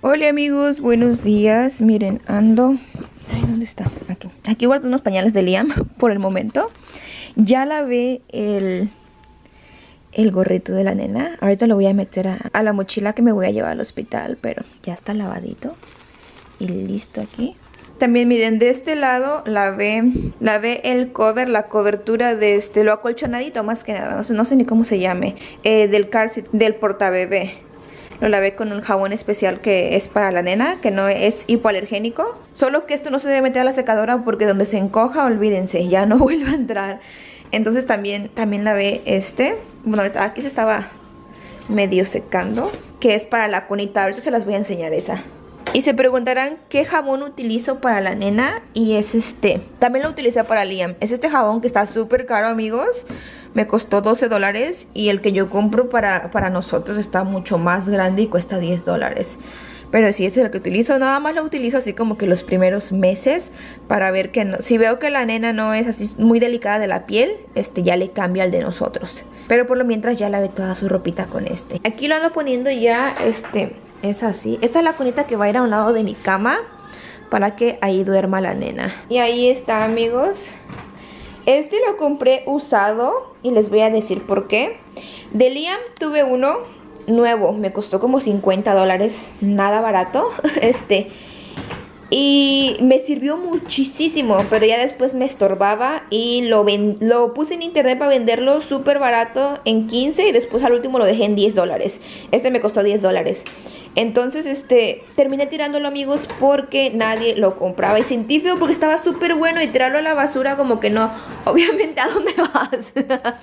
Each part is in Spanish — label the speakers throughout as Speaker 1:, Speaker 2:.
Speaker 1: Hola amigos, buenos días. Miren, ando... Ay, ¿dónde está? Aquí guardo unos pañales de Liam por el momento. Ya lavé el gorrito de la nena. Ahorita lo voy a meter a la mochila que me voy a llevar al hospital, pero ya está lavadito y listo aquí. También miren, de este lado lavé el cover, la cobertura de lo acolchonadito más que nada. No sé ni cómo se llame, del car seat, del portabebé. Lo lavé con un jabón especial que es para la nena, que no es hipoalergénico. Solo que esto no se debe meter a la secadora porque donde se encoja, olvídense, ya no vuelve a entrar. Entonces también lavé bueno, aquí se estaba medio secando, que es para la cunita. Ahorita se las voy a enseñar esa. Y se preguntarán qué jabón utilizo para la nena. Y es también lo utilicé para Liam. Es este jabón que está súper caro, amigos. Me costó $12 y el que yo compro para nosotros está mucho más grande y cuesta $10. Pero sí, este es el que utilizo. Nada más lo utilizo así como que los primeros meses para ver que no, si veo que la nena no es así muy delicada de la piel, ya le cambio al de nosotros. Pero por lo mientras ya lavé toda su ropita con este. Aquí lo ando poniendo ya, es así. Esta es la cunita que va a ir a un lado de mi cama para que ahí duerma la nena. Y ahí está, amigos. Lo compré usado y les voy a decir por qué. De Liam tuve uno nuevo, me costó como $50, nada barato. Y me sirvió muchísimo, pero ya después me estorbaba y lo puse en internet para venderlo súper barato en 15 y después al último lo dejé en $10. Me costó $10. Entonces, terminé tirándolo, amigos, porque nadie lo compraba. Y sentí feo porque estaba súper bueno y tirarlo a la basura como que no. Obviamente, ¿a dónde vas?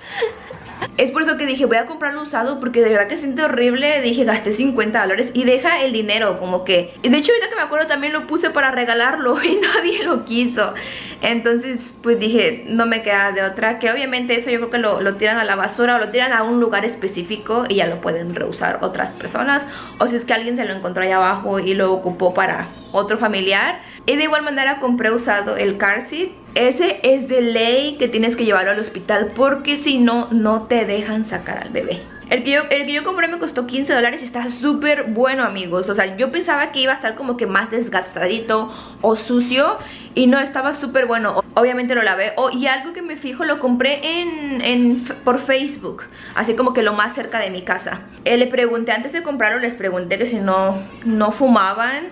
Speaker 1: Es por eso que dije, voy a comprarlo usado porque de verdad que siente horrible. Dije, gasté $50 y deja el dinero como que... De hecho, ahorita que me acuerdo también lo puse para regalarlo y nadie lo quiso. Entonces, pues dije, no me queda de otra. Que obviamente eso yo creo que lo tiran a la basura o lo tiran a un lugar específico y ya lo pueden reusar otras personas. O si es que alguien se lo encontró allá abajo y lo ocupó para otro familiar. Y de igual manera compré usado el car seat. Ese es de ley que tienes que llevarlo al hospital porque si no, no te dejan sacar al bebé. El que yo compré me costó $15 y está súper bueno, amigos. O sea, yo pensaba que iba a estar como que más desgastadito o sucio y no, estaba súper bueno. Obviamente lo lavé. Y algo que me fijo, lo compré por Facebook, así como que lo más cerca de mi casa. Le pregunté, antes de comprarlo, les pregunté que si no fumaban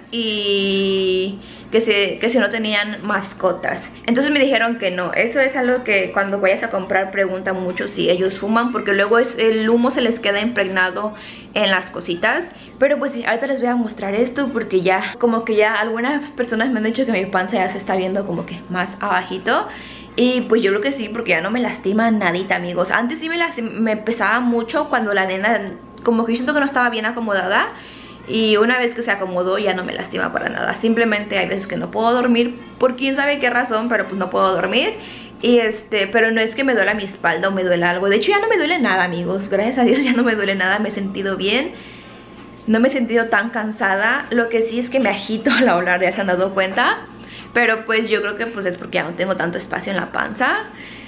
Speaker 1: y... Que si no tenían mascotas. Entonces me dijeron que no. Eso es algo que cuando vayas a comprar pregunta mucho si ellos fuman, porque luego el humo se les queda impregnado en las cositas. Pero pues sí, ahorita les voy a mostrar esto porque ya, como que ya algunas personas me han dicho que mi panza ya se está viendo como que más abajito. Y pues yo creo que sí, porque ya no me lastima nadita, amigos. Antes sí me pesaba mucho cuando la nena, como que yo siento que no estaba bien acomodada. Y una vez que se acomodó ya no me lastima para nada. Simplemente hay veces que no puedo dormir por quién sabe qué razón, pero pues no puedo dormir. Y pero no es que me duela mi espalda o me duela algo. De hecho ya no me duele nada, amigos. Gracias a Dios ya no me duele nada. Me he sentido bien. No me he sentido tan cansada. Lo que sí es que me agito al hablar, ya se han dado cuenta. Pero pues yo creo que pues es porque ya no tengo tanto espacio en la panza.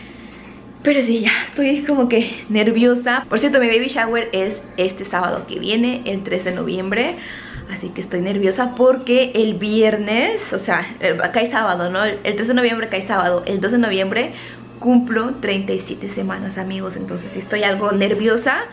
Speaker 1: Pero sí, ya estoy como que nerviosa. Por cierto, mi baby shower es este sábado que viene, el 3 de noviembre. Así que estoy nerviosa porque el viernes, o sea, cae sábado, ¿no? El 3 de noviembre cae sábado. El 2 de noviembre cumplo 37 semanas, amigos. Entonces sí estoy algo nerviosa.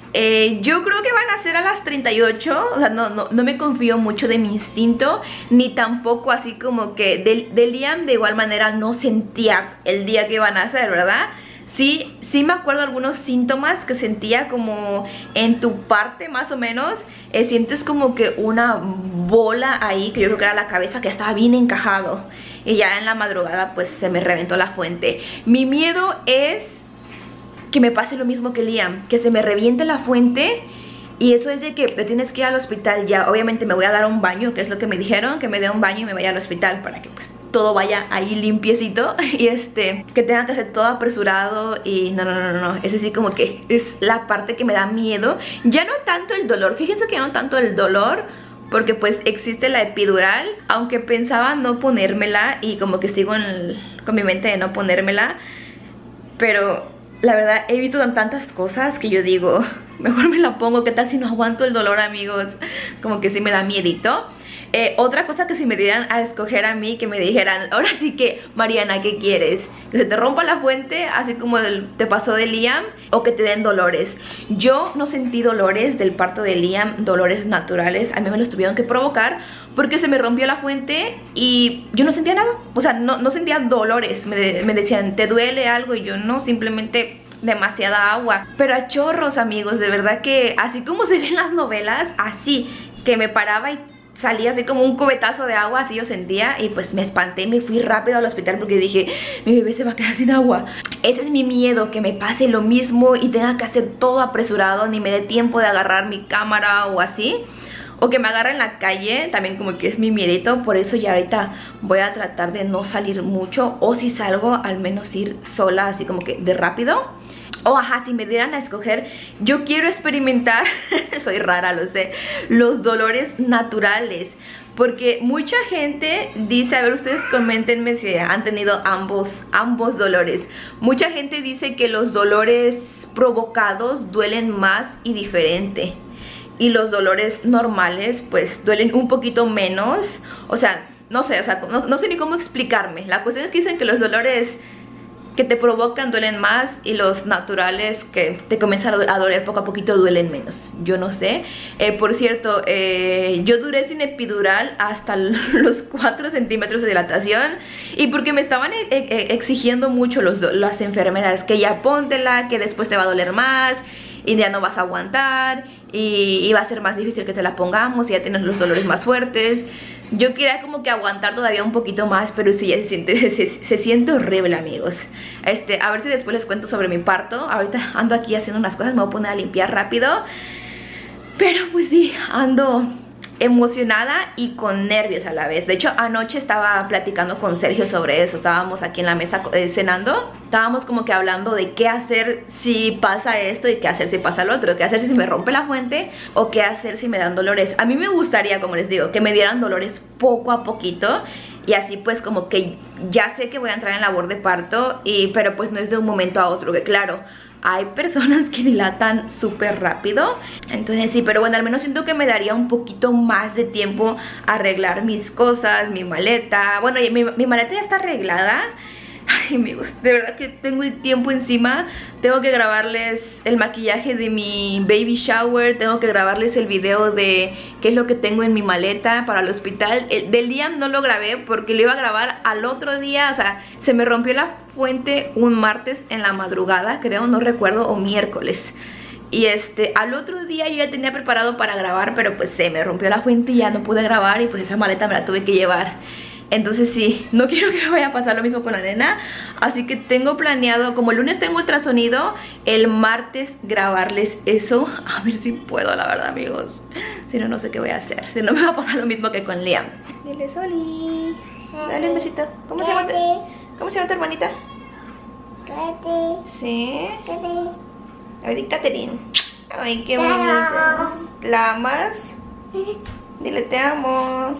Speaker 1: Yo creo que van a ser a las 38. O sea, no me confío mucho de mi instinto. Ni tampoco así como que de Liam de igual manera no sentía el día que iban a ser, ¿verdad? Sí me acuerdo algunos síntomas que sentía como en tu parte más o menos. Sientes como que una bola ahí, que yo creo que era la cabeza, que estaba bien encajado. Y ya en la madrugada pues se me reventó la fuente. Mi miedo es que me pase lo mismo que Liam, que se me reviente la fuente. Y eso es de que te tienes que ir al hospital ya. Obviamente me voy a dar un baño, que es lo que me dijeron, que me dé un baño y me vaya al hospital para que pues todo vaya ahí limpiecito. Y que tenga que hacer todo apresurado. Y no, ese sí como que es la parte que me da miedo. Ya no tanto el dolor, fíjense que ya no tanto el dolor, porque pues existe la epidural. Aunque pensaba no ponérmela y como que sigo con mi mente de no ponérmela. Pero la verdad he visto tantas cosas que yo digo, mejor me la pongo. ¿Qué tal si no aguanto el dolor, amigos? Como que sí me da miedito. Otra cosa que si me dieran a escoger a mí, que me dijeran, ahora sí que, Mariana, ¿qué quieres? Que se te rompa la fuente, así como te pasó de Liam, o que te den dolores. Yo no sentí dolores del parto de Liam, dolores naturales. A mí me los tuvieron que provocar porque se me rompió la fuente y yo no sentía nada. O sea, no sentía dolores. Me decían, ¿te duele algo? Y yo no, simplemente demasiada agua. Pero a chorros, amigos, de verdad que así como se ven en las novelas, así, que me paraba y salía así como un cubetazo de agua, así yo sentía. Y pues me espanté y me fui rápido al hospital porque dije, mi bebé se va a quedar sin agua. Ese es mi miedo, que me pase lo mismo y tenga que hacer todo apresurado, ni me dé tiempo de agarrar mi cámara o así, o que me agarre en la calle, también como que es mi miedito. Por eso ya ahorita voy a tratar de no salir mucho, o si salgo, al menos ir sola, así como que de rápido. O ajá, si me dieran a escoger, yo quiero experimentar, soy rara, lo sé, los dolores naturales. Porque mucha gente dice, a ver, ustedes coméntenme si han tenido ambos dolores. Mucha gente dice que los dolores provocados duelen más y diferente, y los dolores normales pues duelen un poquito menos. O sea, no sé, no sé ni cómo explicarme. La cuestión es que dicen que los dolores que te provocan duelen más y los naturales que te comienzan a doler poco a poquito duelen menos. Yo no sé. Por cierto, yo duré sin epidural hasta los 4 centímetros de dilatación, y porque me estaban exigiendo mucho las enfermeras, que ya póntela, que después te va a doler más y ya no vas a aguantar y va a ser más difícil que te la pongamos y ya tienes los dolores más fuertes. Yo quería como que aguantar todavía un poquito más, pero sí, ya se siente horrible, amigos. A ver si después les cuento sobre mi parto. Ahorita ando aquí haciendo unas cosas, me voy a poner a limpiar rápido. Pero pues sí, ando emocionada y con nervios a la vez. De hecho, anoche estaba platicando con Sergio sobre eso. Estábamos aquí en la mesa cenando. Estábamos como que hablando de qué hacer si pasa esto y qué hacer si pasa lo otro. Qué hacer si me rompe la fuente o qué hacer si me dan dolores. A mí me gustaría, como les digo, que me dieran dolores poco a poquito, y así pues como que ya sé que voy a entrar en labor de parto, pero pues no es de un momento a otro, que claro, hay personas que dilatan súper rápido. Entonces sí, pero bueno, al menos siento que me daría un poquito más de tiempo a arreglar mis cosas, mi maleta. Bueno, mi maleta ya está arreglada. Ay, amigos, de verdad que tengo el tiempo encima. Tengo que grabarles el maquillaje de mi baby shower. Tengo que grabarles el video de qué es lo que tengo en mi maleta para el hospital. El del día no lo grabé porque lo iba a grabar al otro día. O sea, se me rompió la fuente un martes en la madrugada, creo, no recuerdo, o miércoles. Y al otro día yo ya tenía preparado para grabar, pero pues se me rompió la fuente y ya no pude grabar, y pues esa maleta me la tuve que llevar. Entonces sí, no quiero que me vaya a pasar lo mismo con la nena. Así que tengo planeado, como el lunes tengo ultrasonido, el martes grabarles eso. A ver si puedo, la verdad, amigos. Si no, no sé qué voy a hacer. Si no, me va a pasar lo mismo que con Liam. Dile, Soli. Dale un besito. ¿Cómo se llama tu hermanita?
Speaker 2: Katy.
Speaker 1: Sí.
Speaker 2: Katy.
Speaker 1: Ay, Catherine. Ay, qué bonita. ¿La amas? Dile, te amo.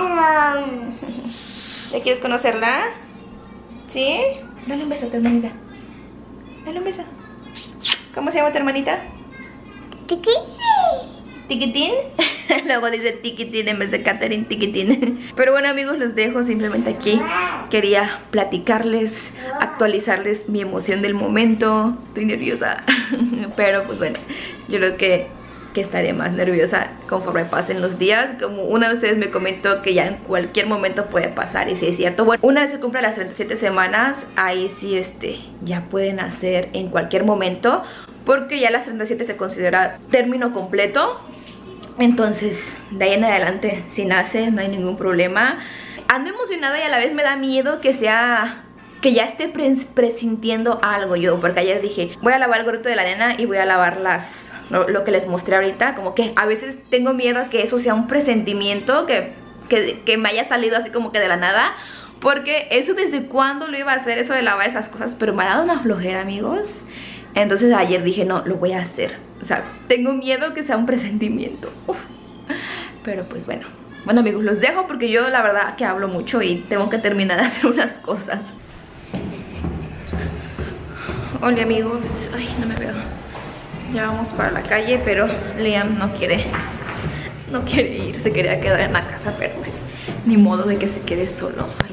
Speaker 1: ¿Ya quieres conocerla? ¿Sí? Dale un beso a tu hermanita. Dale un beso. ¿Cómo se llama tu hermanita?
Speaker 2: Kiki.
Speaker 1: ¿Tiquitín? Luego dice Tiquitín en vez de Catherine, Tiquitín. Pero bueno, amigos, los dejo simplemente aquí. Quería platicarles, actualizarles mi emoción del momento. Estoy nerviosa. Pero pues bueno, yo creo que estaré más nerviosa conforme pasen los días. Como una de ustedes me comentó que ya en cualquier momento puede pasar, y sí es cierto. Bueno, una vez se cumplan las 37 semanas, ahí sí ya pueden nacer en cualquier momento, porque ya las 37 se considera término completo. Entonces de ahí en adelante, si nace, no hay ningún problema. Ando emocionada y a la vez me da miedo que ya esté presintiendo algo yo, porque ayer dije, voy a lavar el gorrito de la nena y voy a lavar lo que les mostré ahorita. Como que a veces tengo miedo a que eso sea un presentimiento, que me haya salido así como que de la nada, porque eso desde cuándo lo iba a hacer, eso de lavar esas cosas, pero me ha dado una flojera, amigos. Entonces ayer dije, no, lo voy a hacer. O sea, tengo miedo que sea un presentimiento. Uf. Pero pues bueno, amigos, los dejo porque yo la verdad que hablo mucho y tengo que terminar de hacer unas cosas. Hola, amigos. Ay, no me veo. Ya vamos para la calle, pero Liam no quiere ir, se quería quedar en la casa, pero pues ni modo de que se quede solo. Ay.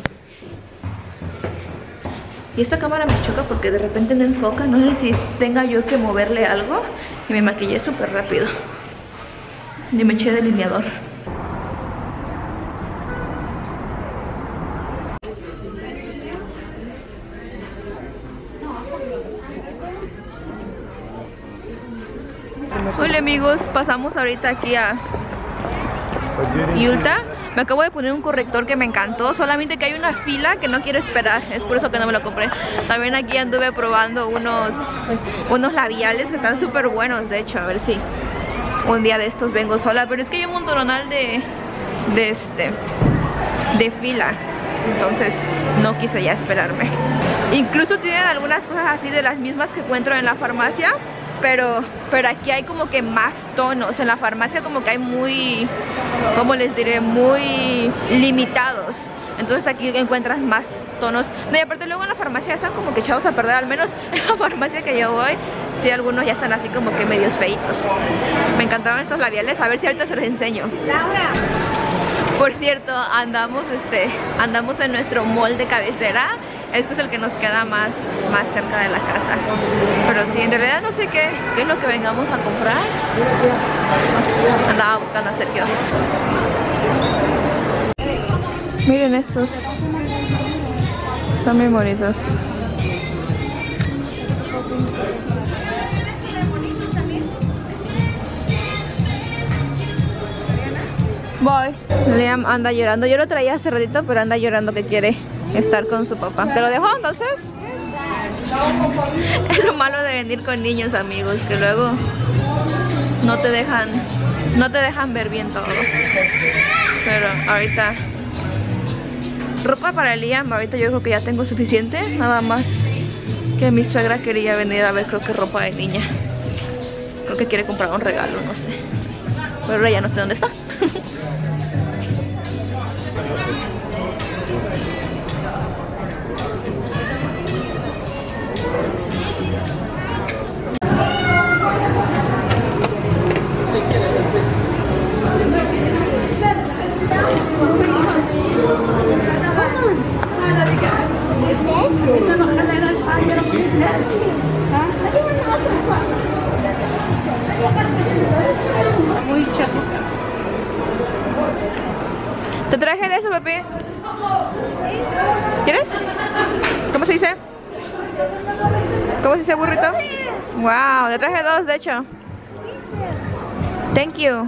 Speaker 1: Y esta cámara me choca porque de repente no enfoca, no sé si tenga yo que moverle algo. Y me maquillé súper rápido y me eché delineador. Hola amigos, pasamos ahorita aquí a Ulta. Me acabo de poner un corrector que me encantó, solamente que hay una fila que no quiero esperar, es por eso que no me lo compré. También aquí anduve probando unos labiales que están súper buenos, de hecho, a ver si un día de estos vengo sola, pero es que hay un montonal de fila, entonces no quise ya esperarme. Incluso tienen algunas cosas así de las mismas que encuentro en la farmacia, pero aquí hay como que más tonos. En la farmacia como que hay muy, ¿cómo les diré? Muy limitados. Entonces aquí encuentras más tonos. No, y aparte luego en la farmacia están como que echados a perder. Al menos en la farmacia que yo voy, sí, algunos ya están así como que medios feitos. Me encantaron estos labiales, a ver si ahorita se los enseño. Por cierto, andamos en nuestro mall de cabecera. Este es el que nos queda más cerca de la casa. Pero sí, en realidad no sé qué es lo que vengamos a comprar. Andaba buscando a Sergio. Miren estos. Están bien bonitos. Voy. Liam anda llorando. Yo lo traía hace ratito, pero anda llorando que quiere estar con su papá. ¿Te lo dejó entonces? Es lo malo de venir con niños, amigos, que luego no te dejan ver bien todo. Pero ahorita ropa para Liam, ahorita yo creo que ya tengo suficiente. Nada más que mi suegra quería venir a ver, creo que ropa de niña. Creo que quiere comprar un regalo, no sé. Pero ahora ya no sé dónde está. Muy chato. ¿Te traje de eso, papi? ¿Quieres? ¿Cómo se dice? ¿Cómo se dice, burrito? Wow, te traje dos, de hecho. Thank you.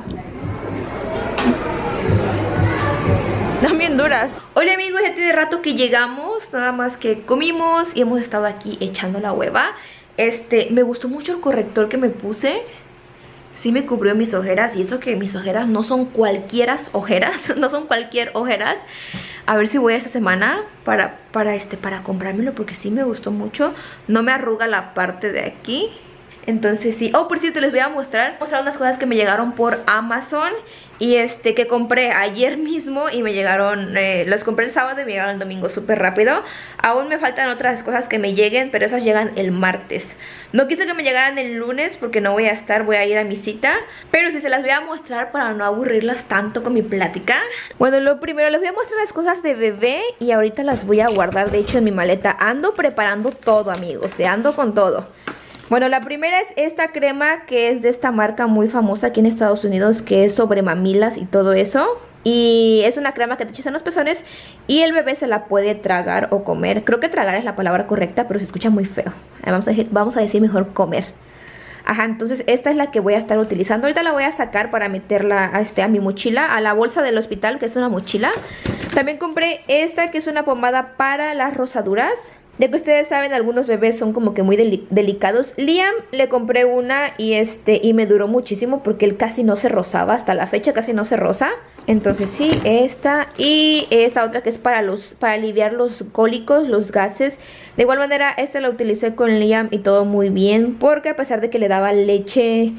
Speaker 1: Están bien duras. Hola amigos, ya tiene rato que llegamos. Nada más que comimos y hemos estado aquí echando la hueva. Me gustó mucho el corrector que me puse. Sí me cubrió mis ojeras. Y eso que mis ojeras no son cualquier ojeras. No son cualquier ojeras. A ver si voy esta semana para comprármelo, porque sí me gustó mucho. No me arruga la parte de aquí. Entonces sí. Oh, por cierto, les voy a mostrar unas cosas que me llegaron por Amazon. Y que compré ayer mismo y me llegaron, los compré el sábado y me llegaron el domingo súper rápido. Aún me faltan otras cosas que me lleguen, pero esas llegan el martes. No quise que me llegaran el lunes porque no voy a estar, voy a ir a mi cita. Pero sí se las voy a mostrar para no aburrirlas tanto con mi plática. Bueno, lo primero les voy a mostrar las cosas de bebé y ahorita las voy a guardar, de hecho, en mi maleta. Ando preparando todo, amigos, ando con todo. Bueno, la primera es esta crema que es de esta marca muy famosa aquí en Estados Unidos, que es sobre mamilas y todo eso. Y es una crema que te echas en los pezones y el bebé se la puede tragar o comer. Creo que tragar es la palabra correcta, pero se escucha muy feo. Vamos a decir mejor comer. Ajá, entonces esta es la que voy a estar utilizando. Ahorita la voy a sacar para meterla a mi mochila, a la bolsa del hospital, que es una mochila. También compré esta que es una pomada para las rosaduras. Ya que ustedes saben, algunos bebés son como que muy delicados. Liam le compré una y me duró muchísimo porque él casi no se rozaba. Hasta la fecha casi no se roza. Entonces sí, esta y esta otra que es para aliviar los cólicos, los gases. De igual manera, esta la utilicé con Liam y todo muy bien, porque a pesar de que le daba leche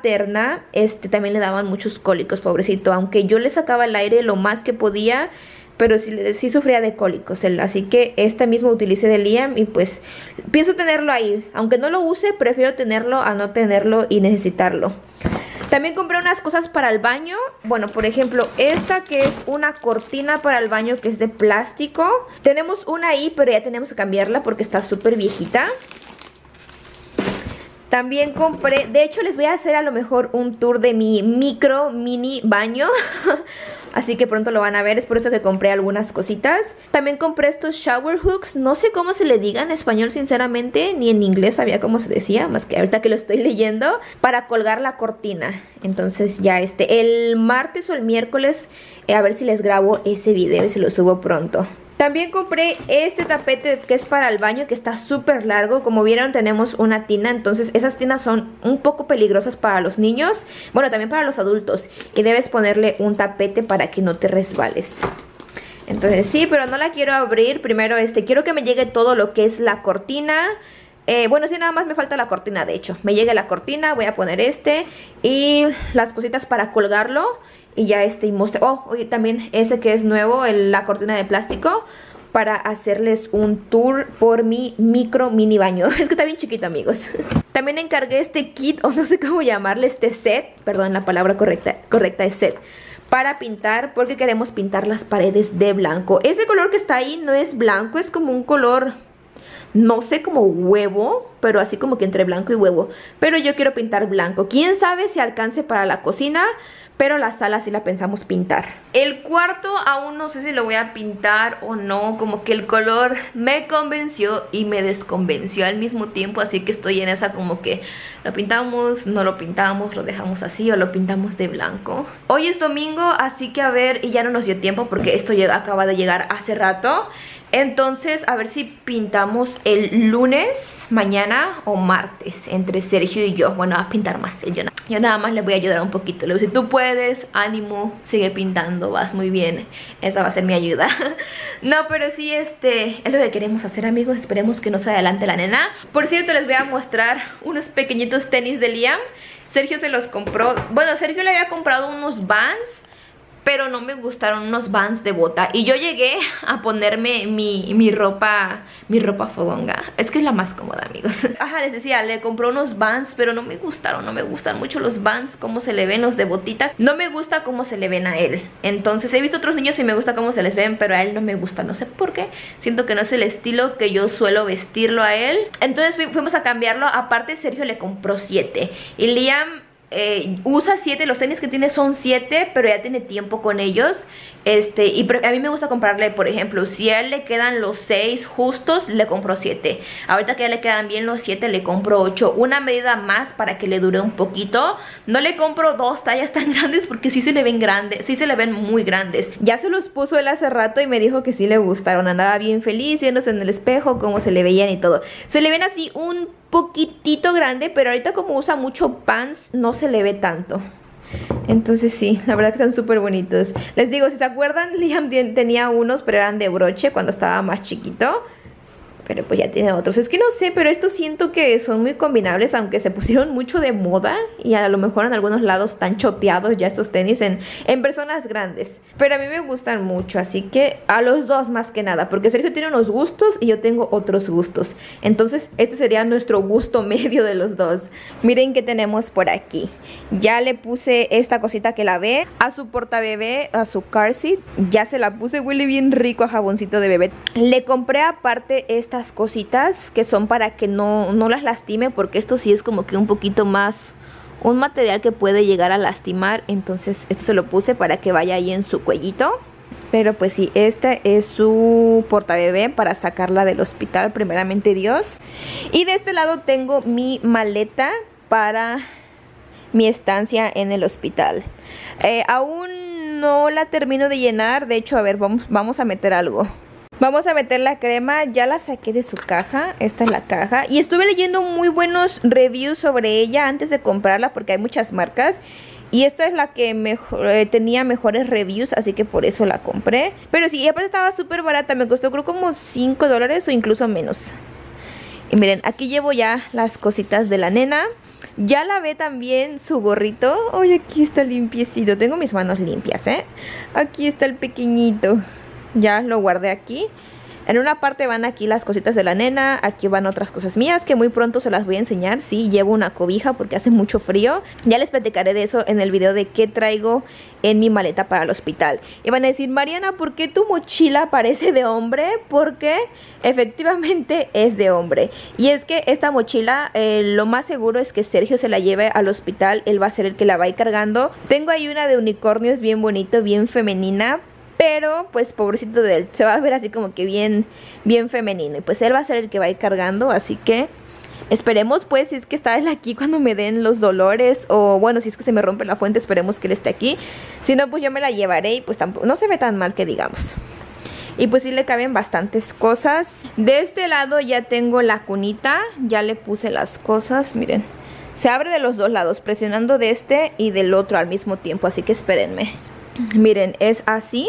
Speaker 1: materna, también le daban muchos cólicos, pobrecito. Aunque yo le sacaba el aire lo más que podía, pero sí sufría de cólicos él, así que esta misma utilicé de Liam y pues pienso tenerlo ahí. Aunque no lo use, prefiero tenerlo a no tenerlo y necesitarlo. También compré unas cosas para el baño. Bueno, por ejemplo, esta que es una cortina para el baño que es de plástico. Tenemos una ahí, pero ya tenemos que cambiarla porque está súper viejita. También compré, de hecho les voy a hacer a lo mejor un tour de mi micro mini baño. Así que pronto lo van a ver, es por eso que compré algunas cositas. También compré estos shower hooks, no sé cómo se le diga en español sinceramente, ni en inglés sabía cómo se decía, más que ahorita que lo estoy leyendo, para colgar la cortina. Entonces ya el martes o el miércoles, a ver si les grabo ese video y se lo subo pronto. También compré este tapete que es para el baño, que está súper largo. Como vieron, tenemos una tina, entonces esas tinas son un poco peligrosas para los niños. Bueno, también para los adultos. Y debes ponerle un tapete para que no te resbales. Entonces sí, pero no la quiero abrir. Primero quiero que me llegue todo lo que es la cortina. Bueno, sí, nada más me falta la cortina, de hecho. Me llegue la cortina, voy a poner y las cositas para colgarlo. Y ya y mostrar, oye, también ese que es nuevo, la cortina de plástico, para hacerles un tour por mi micro mini baño. Es que está bien chiquito, amigos. También encargué este kit, o no sé cómo llamarle, set, perdón, la palabra correcta es set, para pintar, porque queremos pintar las paredes de blanco. Ese color que está ahí no es blanco, es como un color, no sé, como huevo, pero así como que entre blanco y huevo. Pero yo quiero pintar blanco. Quién sabe si alcance para la cocina, pero la sala sí la pensamos pintar. El cuarto aún no sé si lo voy a pintar o no. Como que el color me convenció y me desconvenció al mismo tiempo. Así que estoy en esa como que lo pintamos, no lo pintamos, lo dejamos así o lo pintamos de blanco. Hoy es domingo, así que a ver, y ya no nos dio tiempo porque esto acaba de llegar hace rato. Entonces, a ver si pintamos el lunes, mañana o martes, entre Sergio y yo. Bueno, a pintar más él, yo nada más le voy a ayudar un poquito. Le voy a decir, tú puedes, ánimo, sigue pintando, vas muy bien. Esa va a ser mi ayuda. No, pero sí, es lo que queremos hacer, amigos. Esperemos que no se adelante la nena. Por cierto, les voy a mostrar unos pequeñitos tenis de Liam. Sergio se los compró. Bueno, Sergio le había comprado unos Vans, pero no me gustaron, unos Vans de bota. Y yo llegué a ponerme mi ropa fodonga. Es que es la más cómoda, amigos. Ajá, les decía, le compré unos Vans, pero no me gustaron. No me gustan mucho los Vans, cómo se le ven los de botita. No me gusta cómo se le ven a él. Entonces he visto otros niños y me gusta cómo se les ven, pero a él no me gusta. No sé por qué. Siento que no es el estilo que yo suelo vestirlo a él. Entonces fuimos a cambiarlo. Aparte, Sergio le compró 7. Y Liam usa 7, los tenis que tiene son 7, pero ya tiene tiempo con ellos. Y a mí me gusta comprarle, por ejemplo, si a él le quedan los 6 justos, le compro 7. Ahorita que ya le quedan bien los 7, le compro 8. Una medida más para que le dure un poquito. No le compro 2 tallas tan grandes porque sí se le ven grandes, sí se le ven muy grandes. Ya se los puso él hace rato y me dijo que sí le gustaron. Andaba bien feliz viéndose en el espejo, cómo se le veían y todo. Se le ven así un poquitito grande, pero ahorita como usa mucho pants, no se le ve tanto. Entonces sí, la verdad que están súper bonitos. Les digo, si se acuerdan, Liam tenía unos, pero eran de broche cuando estaba más chiquito. Pero pues ya tiene otros. Es que no sé, pero estos siento que son muy combinables, aunque se pusieron mucho de moda. Y a lo mejor en algunos lados están choteados ya estos tenis en personas grandes. Pero a mí me gustan mucho, así que a los dos más que nada. Porque Sergio tiene unos gustos y yo tengo otros gustos. Entonces este sería nuestro gusto medio de los dos. Miren qué tenemos por aquí. Ya le puse esta cosita que la ve a su portabebé, a su car seat. Ya se la puse, huele bien rico a jaboncito de bebé. Le compré aparte estas cositas que son para que no las lastime, porque esto sí es como que un poquito más un material que puede llegar a lastimar. Entonces esto se lo puse para que vaya ahí en su cuellito. Pero pues sí, este es su portabebé para sacarla del hospital, primeramente Dios. Y de este lado tengo mi maleta para mi estancia en el hospital. Aún no la termino de llenar. De hecho, a ver, vamos a meter algo. Vamos a meter la crema, ya la saqué de su caja, esta es la caja. Y estuve leyendo muy buenos reviews sobre ella antes de comprarla porque hay muchas marcas. Y esta es la que tenía mejores reviews, así que por eso la compré. Pero sí, y aparte estaba súper barata, me costó creo como $5 o incluso menos. Y miren, aquí llevo ya las cositas de la nena. Ya lavé también su gorrito. Ay, aquí está limpiecito, tengo mis manos limpias, Aquí está el pequeñito. Ya lo guardé aquí. En una parte van aquí las cositas de la nena, aquí van otras cosas mías que muy pronto se las voy a enseñar. Sí, llevo una cobija porque hace mucho frío. Ya les platicaré de eso en el video de qué traigo en mi maleta para el hospital. Y van a decir, Mariana, ¿por qué tu mochila parece de hombre? Porque efectivamente es de hombre. Y es que esta mochila, lo más seguro es que Sergio se la lleve al hospital. Él va a ser el que la va a ir cargando. Tengo ahí una de unicornios bien bonito, bien femenina. Pero pues pobrecito de él, se va a ver así como que bien femenino. Y pues él va a ser el que va a ir cargando, así que esperemos pues si es que está él aquí cuando me den los dolores. O bueno, si es que se me rompe la fuente, esperemos que él esté aquí. Si no, pues yo me la llevaré y pues tampoco, no se ve tan mal que digamos. Y pues sí le caben bastantes cosas. De este lado ya tengo la cunita, ya le puse las cosas, miren. Se abre de los dos lados, presionando de este y del otro al mismo tiempo, así que espérenme. Miren, es así.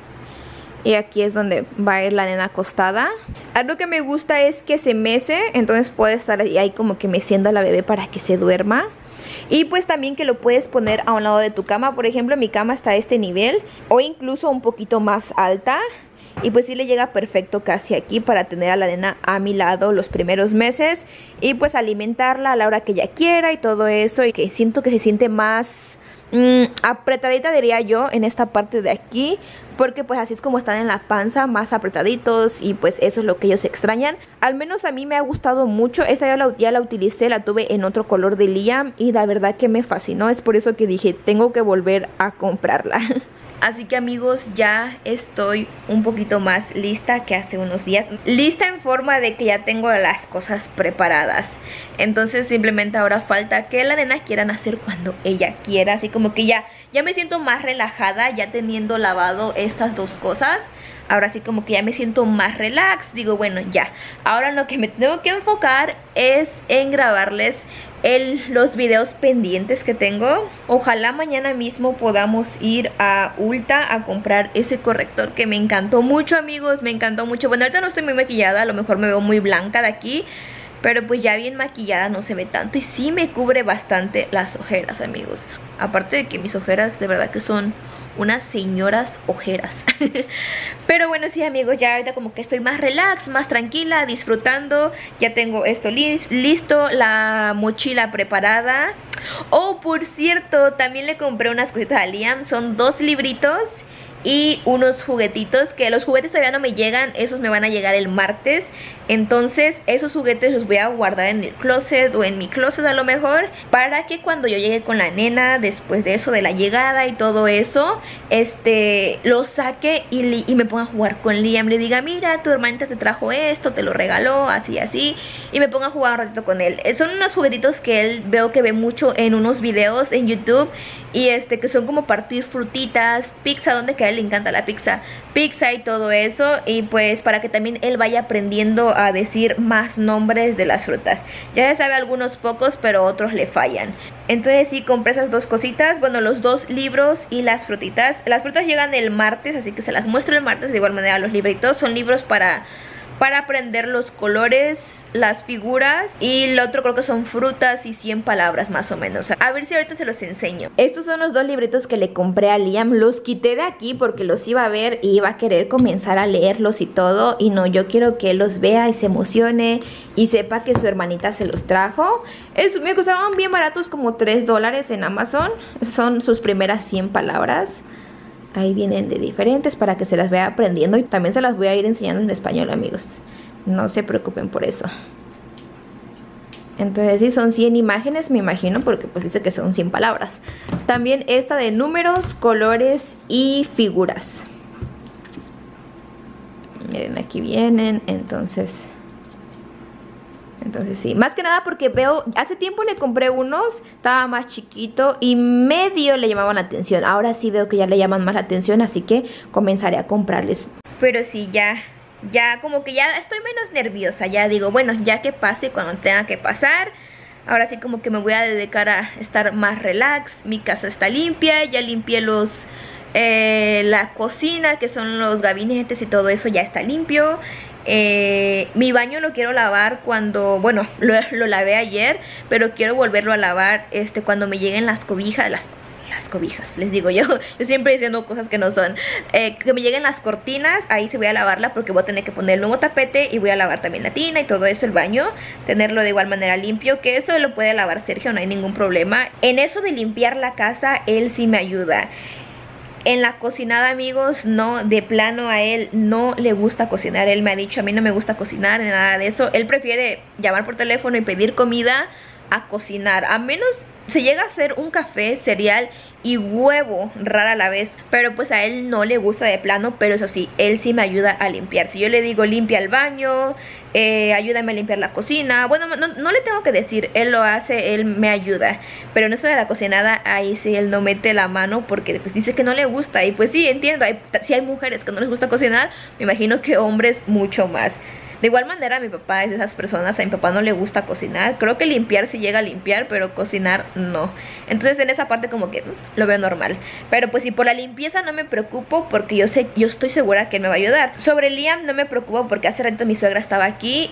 Speaker 1: Y aquí es donde va a ir la nena acostada. Algo que me gusta es que se mece, entonces puede estar ahí como que meciendo a la bebé para que se duerma. Y pues también que lo puedes poner a un lado de tu cama. Por ejemplo, mi cama está a este nivel o incluso un poquito más alta. Y pues sí le llega perfecto casi aquí para tener a la nena a mi lado los primeros meses. Y pues alimentarla a la hora que ella quiera y todo eso. Y que siento que se siente más apretadita, diría yo, en esta parte de aquí, porque pues así es como están en la panza, más apretaditos, y pues eso es lo que ellos extrañan. Al menos a mí me ha gustado mucho. Esta ya la utilicé, la tuve en otro color de Liam y la verdad que me fascinó. Es por eso que dije, tengo que volver a comprarla. Así que amigos, ya estoy un poquito más lista que hace unos días. Lista en forma de que ya tengo las cosas preparadas. Entonces simplemente ahora falta que la nena quiera nacer cuando ella quiera. Así como que ya me siento más relajada ya teniendo lavado estas dos cosas. Ahora sí como que ya me siento más relax. Digo, bueno, ya. Ahora lo que me tengo que enfocar es en grabarles los videos pendientes que tengo. Ojalá mañana mismo podamos ir a Ulta a comprar ese corrector que me encantó mucho, amigos. Me encantó mucho. Bueno, ahorita no estoy muy maquillada, a lo mejor me veo muy blanca de aquí, pero pues ya bien maquillada no se ve tanto. Y sí me cubre bastante las ojeras, amigos. Aparte de que mis ojeras de verdad que son unas señoras ojeras. Pero bueno, sí, amigos, ya ahorita como que estoy más relax, más tranquila, disfrutando. Ya tengo esto listo, la mochila preparada. Oh, por cierto, también le compré unas cositas a Liam. Son 2 libritos y unos juguetitos, que los juguetes todavía no me llegan. Esos me van a llegar el martes. Entonces esos juguetes los voy a guardar en el closet o en mi closet a lo mejor, para que cuando yo llegue con la nena, después de eso, de la llegada y todo eso, lo saque y me ponga a jugar con Liam. Le diga, mira, tu hermanita te trajo esto, te lo regaló, así, así. Y me ponga a jugar un ratito con él. Son unos juguetitos que él veo que ve mucho en unos videos en YouTube. Y que son como partir frutitas, pizza, donde que a él le encanta la pizza y todo eso. Y pues para que también él vaya aprendiendo a decir más nombres de las frutas. Ya se sabe algunos pocos, pero otros le fallan. Entonces sí, compré esas dos cositas. Bueno, los 2 libros y las frutitas. Las frutas llegan el martes, así que se las muestro el martes. De igual manera los libritos son libros para aprender los colores, las figuras, y el otro creo que son frutas y 100 palabras más o menos. A ver si ahorita se los enseño. Estos son los 2 libritos que le compré a Liam. Los quité de aquí porque los iba a ver y iba a querer comenzar a leerlos y todo. Y no, yo quiero que él los vea y se emocione y sepa que su hermanita se los trajo. Me costaron bien baratos, como $3 en Amazon. Son sus primeras 100 palabras. Ahí vienen de diferentes para que se las vaya aprendiendo. Y también se las voy a ir enseñando en español, amigos. No se preocupen por eso. Entonces sí, son 100 imágenes, me imagino, porque pues dice que son 100 palabras. También esta de números, colores y figuras. Miren, aquí vienen, entonces sí, más que nada porque veo, hace tiempo le compré unos, estaba más chiquito y medio le llamaban la atención. Ahora sí veo que ya le llaman más la atención, así que comenzaré a comprarles. Pero sí, ya como que ya estoy menos nerviosa. Ya digo, bueno, ya que pase cuando tenga que pasar. Ahora sí como que me voy a dedicar a estar más relax. Mi casa está limpia, ya limpié la cocina, que son los gabinetes y todo eso, ya está limpio. Mi baño lo quiero lavar cuando, bueno, lo lavé ayer, pero quiero volverlo a lavar cuando me lleguen las cobijas, las cobijas, les digo yo. Yo siempre diciendo cosas que no son. Que me lleguen las cortinas, ahí sí voy a lavarla porque voy a tener que poner el nuevo tapete y voy a lavar también la tina y todo eso, el baño, tenerlo de igual manera limpio, que eso lo puede lavar Sergio, no hay ningún problema. En eso de limpiar la casa, él sí me ayuda. En la cocinada, amigos, no, de plano a él no le gusta cocinar. Él me ha dicho, a mí no me gusta cocinar, ni nada de eso. Él prefiere llamar por teléfono y pedir comida a cocinar. A menos se llega a hacer un café, cereal y huevo rara a la vez, pero pues a él no le gusta de plano. Pero eso sí, él sí me ayuda a limpiar. Si yo le digo limpia el baño, ayúdame a limpiar la cocina, bueno, no le tengo que decir, él lo hace, él me ayuda. Pero en eso de la cocinada, ahí sí él no mete la mano porque pues dice que no le gusta. Y pues sí, entiendo, si hay mujeres que no les gusta cocinar, me imagino que hombres mucho más. De igual manera, mi papá es de esas personas. A mi papá no le gusta cocinar. Creo que limpiar sí llega a limpiar, pero cocinar no. Entonces en esa parte como que lo veo normal. Pero pues si por la limpieza no me preocupo, porque yo estoy segura que él me va a ayudar. Sobre Liam no me preocupo porque hace rato mi suegra estaba aquí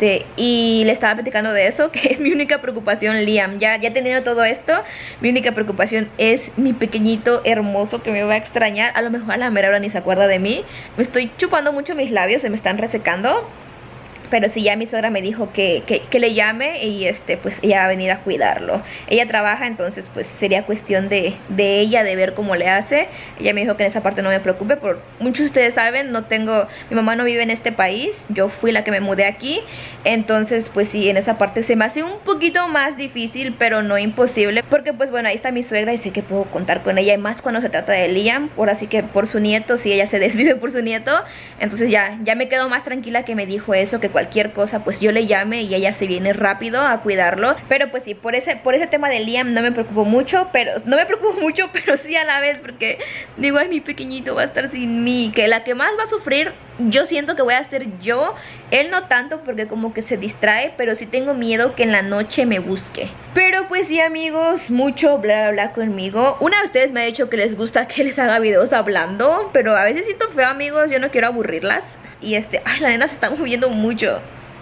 Speaker 1: y le estaba platicando de eso, que es mi única preocupación, Liam. Ya teniendo todo esto, mi única preocupación es mi pequeñito hermoso que me va a extrañar. A lo mejor a la mera hora ni se acuerda de mí. Me estoy chupando mucho mis labios, se me están resecando. Pero sí, ya mi suegra me dijo que le llame y pues ella va a venir a cuidarlo. Ella trabaja, entonces pues sería cuestión de ella, de ver cómo le hace. Ella me dijo que en esa parte no me preocupe, por muchos de ustedes saben, mi mamá no vive en este país, yo fui la que me mudé aquí. Entonces pues sí, en esa parte se me hace un poquito más difícil, pero no imposible, porque pues bueno, ahí está mi suegra y sé que puedo contar con ella. Y más cuando se trata de Liam, ahora sí que por su nieto, si ella se desvive por su nieto. Entonces ya me quedo más tranquila que me dijo eso, que cualquier cosa pues yo le llame y ella se viene rápido a cuidarlo. Pero pues sí, por ese tema de Liam no me preocupo mucho, pero sí a la vez, porque digo, ay, mi pequeñito va a estar sin mí, que la que más va a sufrir yo siento que voy a ser yo. Él no tanto porque como que se distrae, pero sí tengo miedo que en la noche me busque. Pero pues sí, amigos, mucho bla bla bla conmigo. Una de ustedes me ha dicho que les gusta que les haga videos hablando, pero a veces siento feo, amigos, yo no quiero aburrirlas. Y ay, la nena se está moviendo mucho.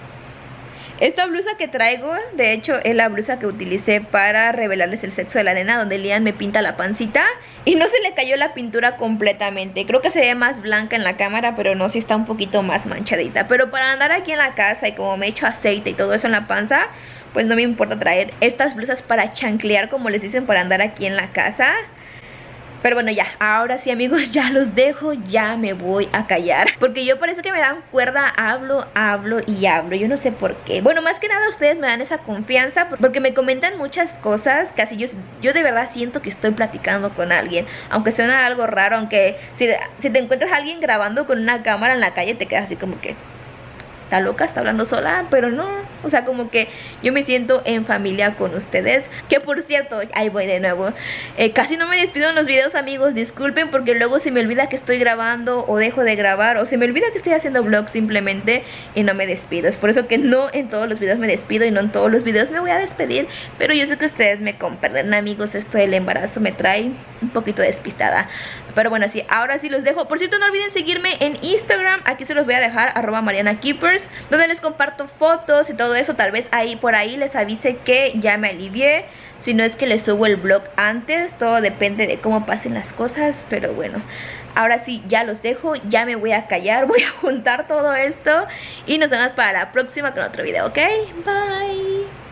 Speaker 1: Esta blusa que traigo, de hecho, es la blusa que utilicé para revelarles el sexo de la nena, donde Liam me pinta la pancita y no se le cayó la pintura completamente. Creo que se ve más blanca en la cámara, pero no, sí está un poquito más manchadita. Pero para andar aquí en la casa y como me echo aceite y todo eso en la panza, pues no me importa traer estas blusas para chanclear, como les dicen, para andar aquí en la casa. Pero bueno, ya, ahora sí, amigos, ya los dejo, ya me voy a callar, porque yo parece que me dan cuerda, hablo y hablo, yo no sé por qué. Bueno, más que nada ustedes me dan esa confianza, porque me comentan muchas cosas, casi yo de verdad siento que estoy platicando con alguien, aunque suena algo raro, aunque si te encuentras a alguien grabando con una cámara en la calle, te quedas así como que... está loca, está hablando sola, pero no, o sea, como que yo me siento en familia con ustedes. Que por cierto, ahí voy de nuevo, casi no me despido en los videos, amigos, disculpen, porque luego se me olvida que estoy grabando o dejo de grabar, o se me olvida que estoy haciendo vlog simplemente y no me despido. Es por eso que no en todos los videos me despido y no en todos los videos me voy a despedir, pero yo sé que ustedes me comprenden, amigos. Esto del embarazo me trae un poquito despistada. Pero bueno, sí, ahora sí los dejo. Por cierto, no olviden seguirme en Instagram, aquí se los voy a dejar, @MarianaKeepers, donde les comparto fotos y todo eso. Tal vez por ahí les avise que ya me alivié, si no es que les subo el vlog antes. Todo depende de cómo pasen las cosas, pero bueno, ahora sí, ya los dejo, ya me voy a callar, voy a juntar todo esto y nos vemos para la próxima con otro video, ¿ok? Bye.